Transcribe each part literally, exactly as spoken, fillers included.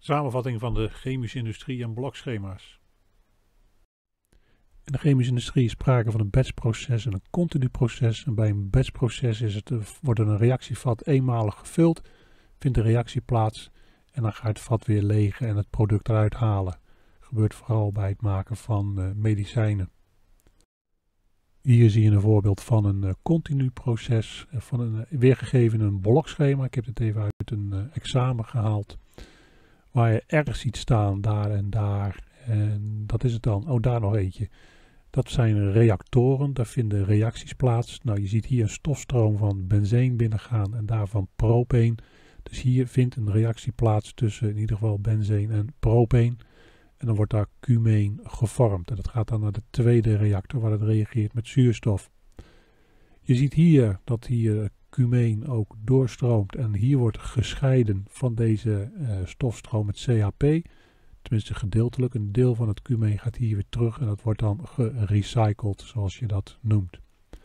Samenvatting van de chemische industrie en blokschema's. In de chemische industrie is sprake van een batchproces en een continu proces. En bij een batchproces is het, wordt er een reactievat eenmalig gevuld, vindt de reactie plaats en dan ga je het vat weer legen en het product eruit halen. Dat gebeurt vooral bij het maken van uh, medicijnen. Hier zie je een voorbeeld van een uh, continu proces, uh, van een, uh, weergegeven in een blokschema. Ik heb het even uit een uh, examen gehaald. Waar je ergens ziet staan, daar en daar. En dat is het dan. Oh, daar nog eentje. Dat zijn reactoren, daar vinden reacties plaats. Nou, je ziet hier een stofstroom van benzeen binnengaan en daarvan propeen. Dus hier vindt een reactie plaats tussen in ieder geval benzeen en propeen. En dan wordt daar cumeen gevormd. En dat gaat dan naar de tweede reactor waar het reageert met zuurstof. Je ziet hier dat hier cumeen ook doorstroomt en hier wordt gescheiden van deze uh, stofstroom met C H P. Tenminste gedeeltelijk. Een deel van het cumeen gaat hier weer terug en dat wordt dan gerecycled zoals je dat noemt.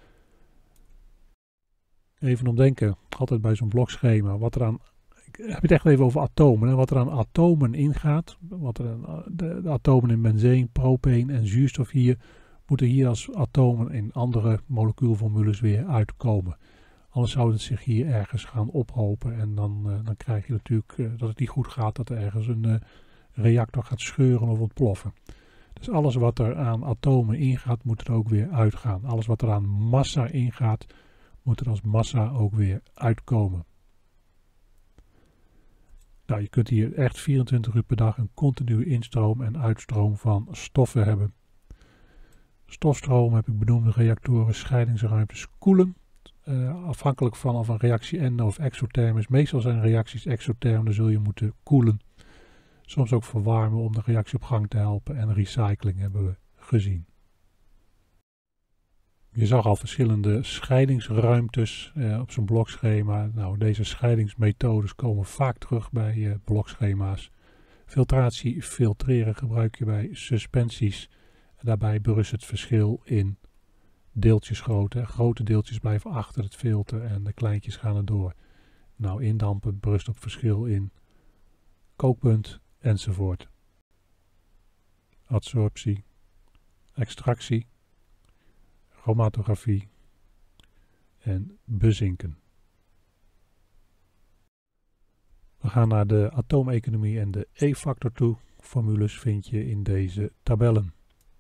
Even omdenken, altijd bij zo'n blokschema, wat er aan, ik heb het echt even over atomen, hè, wat er aan atomen ingaat. Wat er aan, de, de atomen in benzeen, propeen en zuurstof hier, moeten hier als atomen in andere molecuulformules weer uitkomen. Anders zou het zich hier ergens gaan ophopen en dan, uh, dan krijg je natuurlijk uh, dat het niet goed gaat, dat er ergens een uh, reactor gaat scheuren of ontploffen. Dus alles wat er aan atomen ingaat, moet er ook weer uitgaan. Alles wat er aan massa ingaat, moet er als massa ook weer uitkomen. Nou, je kunt hier echt vierentwintig uur per dag een continue instroom en uitstroom van stoffen hebben. Stofstroom heb ik benoemde reactoren, scheidingsruimtes, koelen. Uh, afhankelijk van of een reactie endo of exotherm is. Meestal zijn reacties exotherm, dan zul je moeten koelen. Soms ook verwarmen om de reactie op gang te helpen en recycling hebben we gezien. Je zag al verschillende scheidingsruimtes uh, op zo'n blokschema. Nou, deze scheidingsmethodes komen vaak terug bij uh, blokschema's. Filtratie, filtreren gebruik je bij suspensies. En daarbij berust het verschil in deeltjesgrootte. Grote deeltjes blijven achter het filter en de kleintjes gaan er door. Nou, indampen berust op verschil in kookpunt enzovoort. Adsorptie, extractie, chromatografie en bezinken. We gaan naar de atoomeconomie en de E-factor toe. Formules vind je in deze tabellen.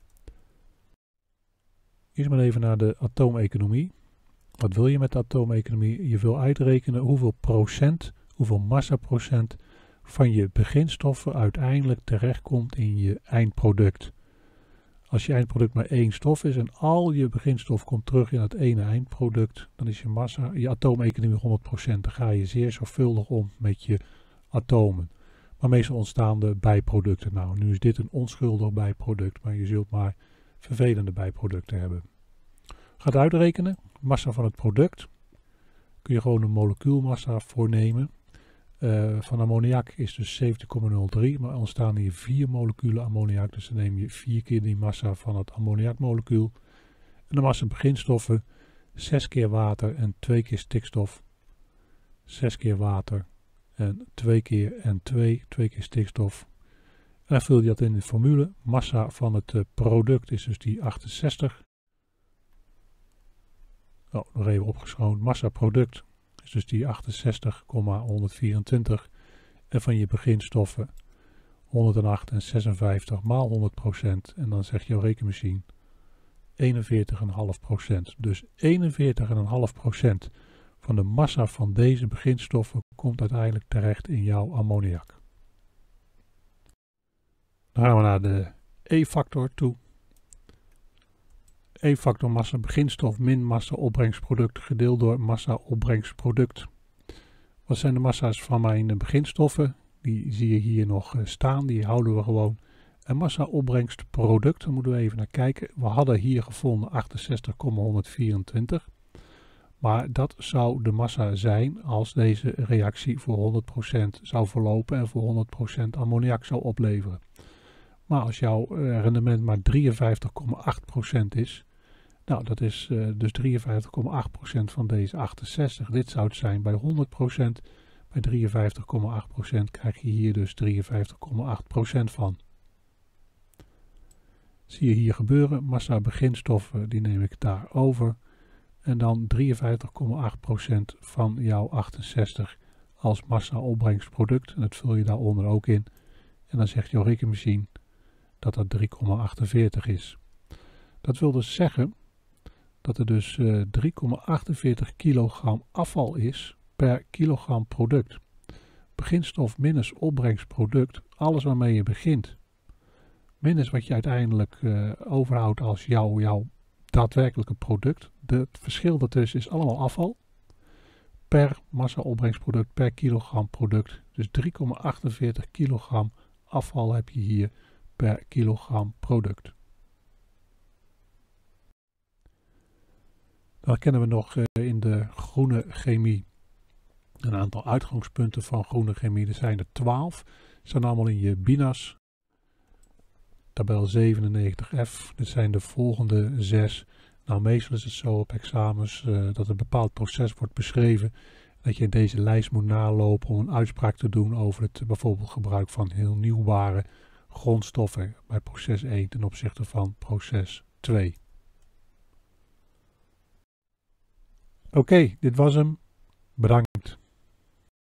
Eerst maar even naar de atoomeconomie. Wat wil je met de atoomeconomie? Je wil uitrekenen hoeveel procent, hoeveel massaprocent van je beginstoffen uiteindelijk terechtkomt in je eindproduct. Als je eindproduct maar één stof is en al je beginstof komt terug in het ene eindproduct, dan is je massa, je atoomeconomie honderd procent. Dan ga je zeer zorgvuldig om met je atomen. Maar meestal ontstaan de bijproducten. Nou, nu is dit een onschuldig bijproduct, maar je zult maar vervelende bijproducten hebben. Gaat uitrekenen, massa van het product. Kun je gewoon een molecuulmassa voornemen. Uh, van ammoniak is dus zeventig komma nul drie, maar er ontstaan hier vier moleculen ammoniak, dus dan neem je vier keer die massa van het ammoniakmolecuul. En de massa beginstoffen, zes keer water en twee keer stikstof, zes keer water en twee keer en twee, twee keer stikstof. En dan vul je dat in de formule. Massa van het uh, product is dus die achtenzestig. Oh, nog even opgeschoond. Massa product is dus die achtenzestig komma honderdvierentwintig. En van je beginstoffen honderdacht en zesenvijftig maal honderd procent. En dan zegt jouw rekenmachine eenenveertig komma vijf procent. Dus eenenveertig komma vijf procent van de massa van deze beginstoffen komt uiteindelijk terecht in jouw ammoniak. Dan gaan we naar de E-factor toe. E-factor massa beginstof min massa opbrengstproduct gedeeld door massa opbrengstproduct. Wat zijn de massa's van mijn beginstoffen? Die zie je hier nog staan, die houden we gewoon. En massa opbrengstproduct, daar moeten we even naar kijken. We hadden hier gevonden achtenzestig komma honderdvierentwintig. Maar dat zou de massa zijn als deze reactie voor honderd procent zou verlopen en voor honderd procent ammoniak zou opleveren. Maar als jouw rendement maar drieënvijftig komma acht procent is, nou dat is uh, dus drieënvijftig komma acht procent van deze achtenzestig. Dit zou het zijn bij honderd procent, Bij drieënvijftig komma acht procent krijg je hier dus drieënvijftig komma acht procent van. Zie je hier gebeuren, massa beginstoffen, die neem ik daar over. En dan drieënvijftig komma acht procent van jouw achtenzestig als massa opbrengstproduct. En dat vul je daaronder ook in. En dan zegt jouw rekenmachine dat dat drie komma achtenveertig is. Dat wil dus zeggen dat er dus uh, drie komma achtenveertig kilogram afval is per kilogram product. Beginstof minus opbrengstproduct, alles waarmee je begint, minus wat je uiteindelijk uh, overhoudt als jouw, jouw daadwerkelijke product. De, het verschil daartussen is allemaal afval. Per massa opbrengstproduct, per kilogram product. Dus drie komma achtenveertig kilogram afval heb je hier per kilogram product. Dan kennen we nog uh, in de groene chemie een aantal uitgangspunten van groene chemie. Er zijn er twaalf. Ze staan allemaal in je B I N A S. Tabel zevenennegentig F. Dit zijn de volgende zes. Nou, meestal is het zo op examens uh, dat een bepaald proces wordt beschreven. Dat je deze lijst moet nalopen om een uitspraak te doen over het uh, bijvoorbeeld gebruik van heel nieuwbare grondstoffen bij proces één ten opzichte van proces twee. Oké, okay, dit was hem. Bedankt.